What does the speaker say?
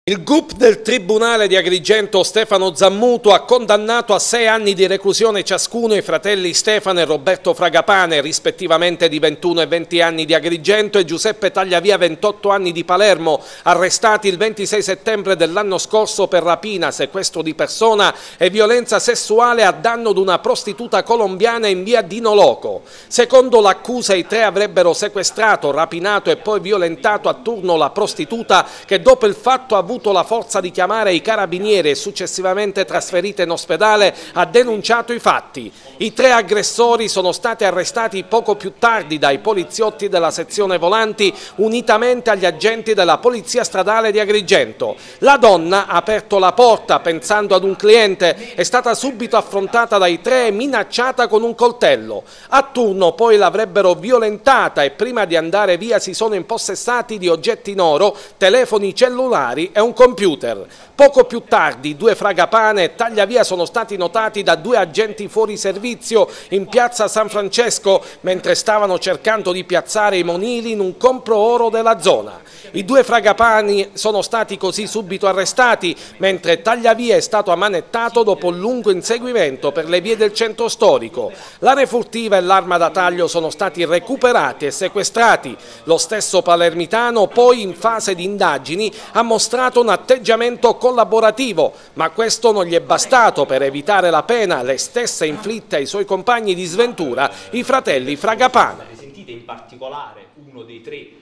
Il GUP del Tribunale di Agrigento Stefano Zammuto ha condannato a 6 anni di reclusione ciascuno i fratelli Stefano e Roberto Fragapane, rispettivamente di 21 e 20 anni di Agrigento, e Giuseppe Tagliavia, 28 anni di Palermo, arrestati il 26 settembre dell'anno scorso per rapina, sequestro di persona e violenza sessuale a danno di una prostituta colombiana in via Dino Loco. Secondo l'accusa, i tre avrebbero sequestrato, rapinato e poi violentato a turno la prostituta, che dopo il fatto ha avuto la forza di chiamare i carabinieri e successivamente trasferita in ospedale, ha denunciato i fatti. I tre aggressori sono stati arrestati poco più tardi dai poliziotti della sezione volanti unitamente agli agenti della polizia stradale di Agrigento. La donna ha aperto la porta pensando ad un cliente, è stata subito affrontata dai tre e minacciata con un coltello. A turno poi l'avrebbero violentata e prima di andare via si sono impossessati di oggetti in oro, telefoni cellulari e un computer. Poco più tardi due Fragapane e Tagliavia sono stati notati da due agenti fuori servizio in piazza San Francesco mentre stavano cercando di piazzare i monili in un compro oro della zona. I due Fragapani sono stati così subito arrestati, mentre Tagliavia è stato ammanettato dopo un lungo inseguimento per le vie del centro storico. La refurtiva e l'arma da taglio sono stati recuperati e sequestrati. Lo stesso palermitano, poi in fase di indagini, ha mostrato un atteggiamento collaborativo, ma questo non gli è bastato per evitare la pena, le stesse inflitte ai suoi compagni di sventura, i fratelli Fragapane. Sentite in particolare uno dei tre